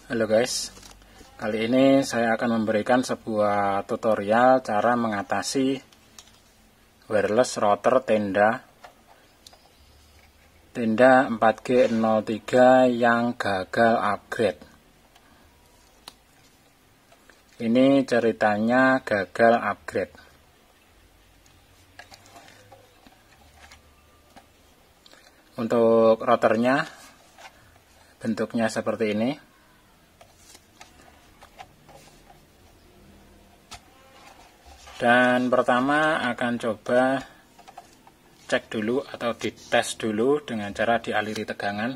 Halo guys, kali ini saya akan memberikan sebuah tutorial cara mengatasi wireless router tenda 4G03 yang gagal upgrade. Ini ceritanya gagal upgrade. Untuk routernya bentuknya seperti ini. Dan pertama akan coba cek dulu atau dites dulu dengan cara dialiri tegangan.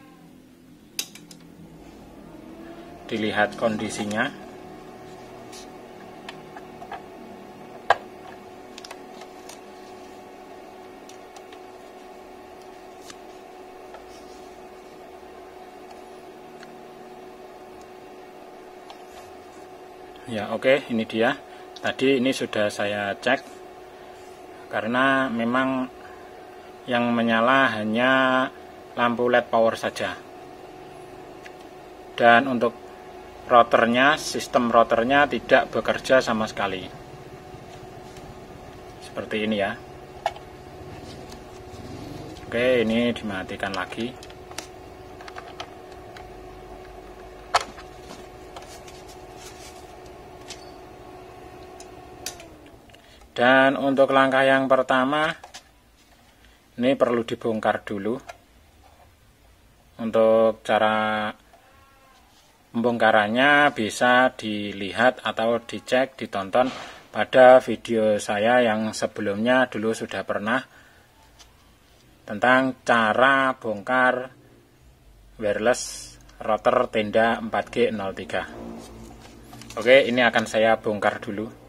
Dilihat kondisinya. Ya, oke, ini dia. Tadi ini sudah saya cek, karena memang yang menyala hanya lampu LED power saja. Dan untuk routernya, sistem routernya tidak bekerja sama sekali. Seperti ini ya. Oke, ini dimatikan lagi. Dan untuk langkah yang pertama, ini perlu dibongkar dulu. Untuk cara pembongkarannya bisa dilihat atau dicek, ditonton pada video saya yang sebelumnya dulu sudah pernah tentang cara bongkar wireless router tenda 4G03. Oke, ini akan saya bongkar dulu.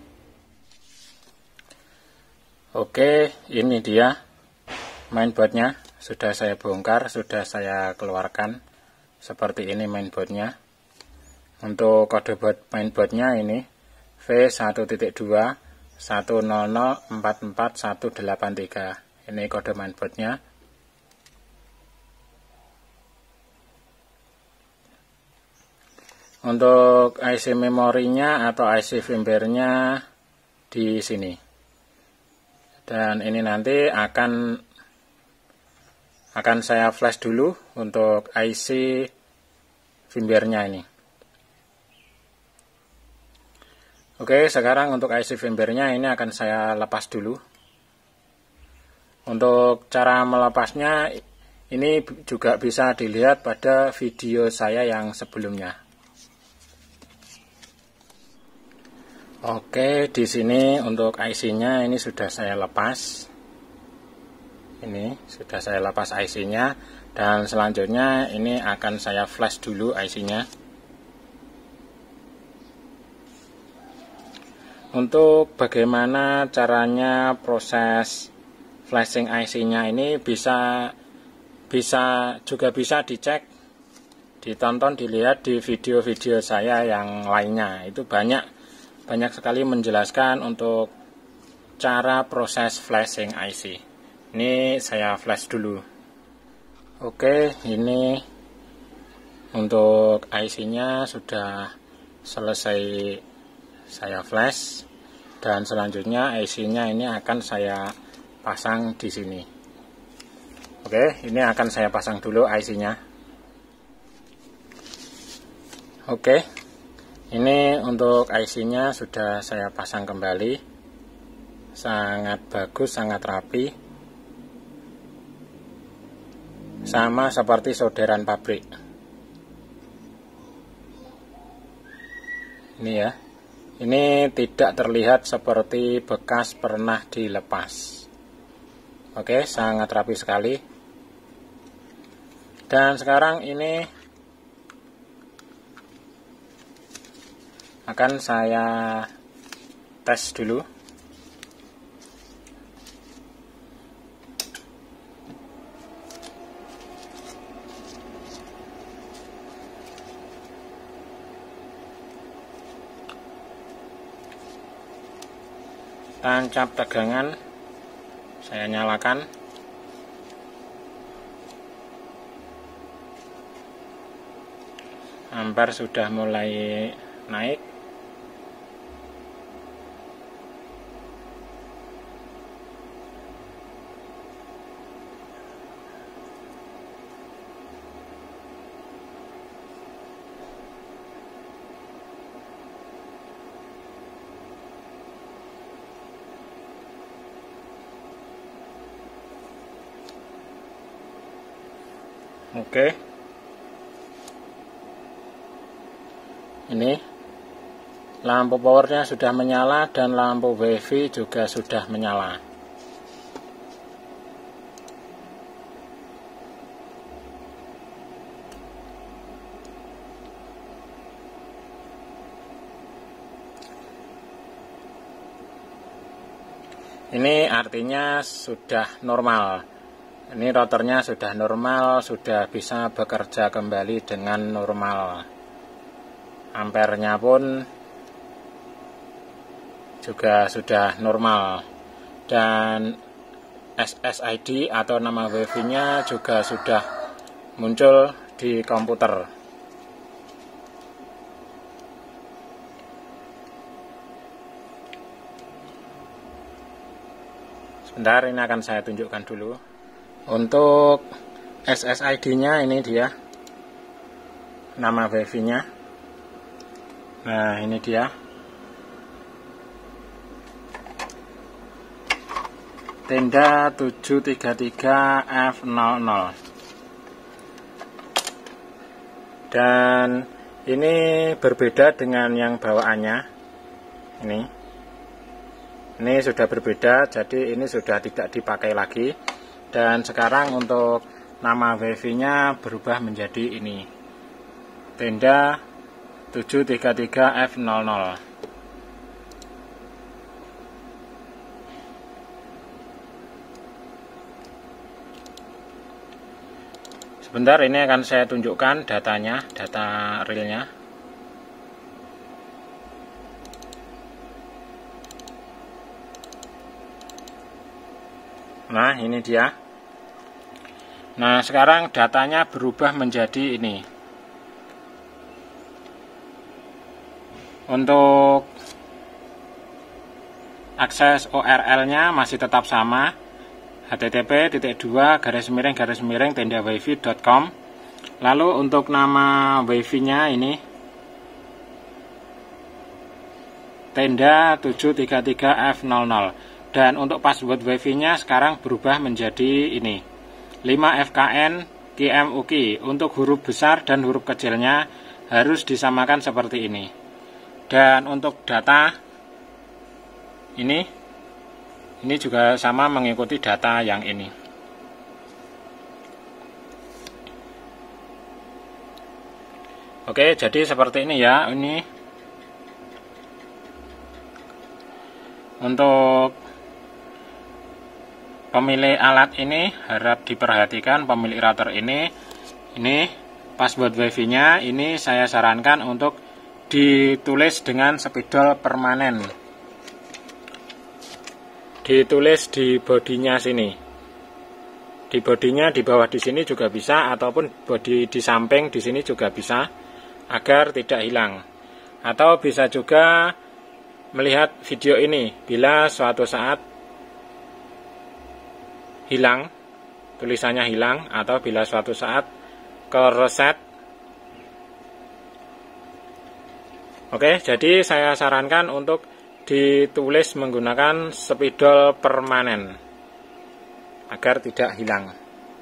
Oke, ini dia mainboardnya. Sudah saya bongkar, sudah saya keluarkan. Seperti ini mainboardnya. Untuk kode mainboardnya ini V1.2 100444183. Ini kode mainboardnya. Untuk IC memorinya atau IC firmware-nya di sini. Dan ini nanti akan saya flash dulu untuk IC firmware-nya ini. Oke, sekarang untuk IC firmware-nya ini akan saya lepas dulu. Untuk cara melepasnya ini juga bisa dilihat pada video saya yang sebelumnya. Oke, di sini untuk IC-nya ini sudah saya lepas. Ini sudah saya lepas IC-nya, dan selanjutnya ini akan saya flash dulu IC-nya. Untuk bagaimana caranya proses flashing IC-nya ini bisa dicek, ditonton, dilihat di video-video saya yang lainnya. Itu banyak sekali menjelaskan untuk cara proses flashing IC. Ini saya flash dulu. Oke, ini untuk IC-nya sudah selesai saya flash, dan selanjutnya IC-nya ini akan saya pasang di sini. Oke, ini akan saya pasang dulu IC-nya. Oke. Ini untuk IC-nya sudah saya pasang kembali. Sangat bagus, sangat rapi. Sama seperti solderan pabrik. Ini ya. Ini tidak terlihat seperti bekas pernah dilepas. Oke, sangat rapi sekali. Dan sekarang ini akan saya tes dulu. Tancap tegangan saya nyalakan. Ampere sudah mulai naik. Oke. Ini lampu powernya sudah menyala dan lampu WiFi juga sudah menyala. Ini artinya sudah normal. Ini rotornya sudah normal, sudah bisa bekerja kembali dengan normal. Ampernya pun juga sudah normal. Dan SSID atau nama WiFi-nya juga sudah muncul di komputer. Sebentar, ini akan saya tunjukkan dulu. Untuk SSID-nya ini dia, nama WiFi-nya. Nah, ini dia. Tenda 733F00. Dan ini berbeda dengan yang bawaannya. Ini sudah berbeda, jadi ini sudah tidak dipakai lagi. Dan sekarang untuk nama WiFi-nya berubah menjadi ini, Tenda 733F00. Sebentar, ini akan saya tunjukkan datanya, data realnya. Nah, ini dia. Nah, sekarang datanya berubah menjadi ini. Untuk akses URL-nya masih tetap sama, http://tendawifi.com. Lalu untuk nama wifi-nya ini Tenda 733F00. Dan untuk password wifi-nya sekarang berubah menjadi ini, 5FKN QMUKI. Untuk huruf besar dan huruf kecilnya harus disamakan seperti ini. Dan untuk data ini juga sama, mengikuti data yang ini. Oke, jadi seperti ini ya. Ini untuk pemilik alat ini harap diperhatikan, pemilik router ini password wifi-nya ini saya sarankan untuk ditulis dengan spidol permanen. Ditulis di bodinya sini. Di bodinya di bawah di sini juga bisa, ataupun bodi di samping di sini juga bisa, agar tidak hilang. Atau bisa juga melihat video ini bila suatu saat hilang, tulisannya hilang, atau bila suatu saat kereset. Oke, jadi saya sarankan untuk ditulis menggunakan spidol permanen agar tidak hilang.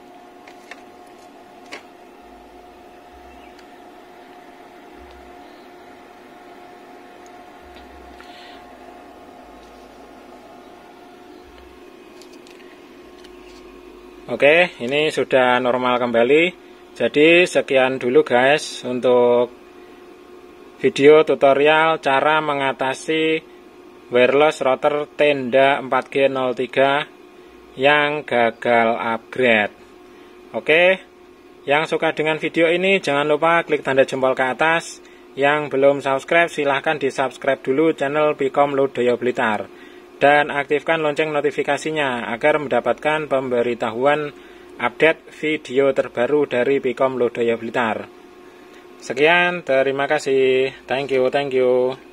Oke, ini sudah normal kembali. Jadi sekian dulu guys untuk video tutorial cara mengatasi wireless router Tenda 4G03 yang gagal upgrade. Oke, yang suka dengan video ini jangan lupa klik tanda jempol ke atas. Yang belum subscribe silahkan di subscribe dulu channel Pikom Lodaya Blitar. Dan aktifkan lonceng notifikasinya agar mendapatkan pemberitahuan update video terbaru dari Pikom Lodaya Blitar. Sekian, terima kasih. Thank you.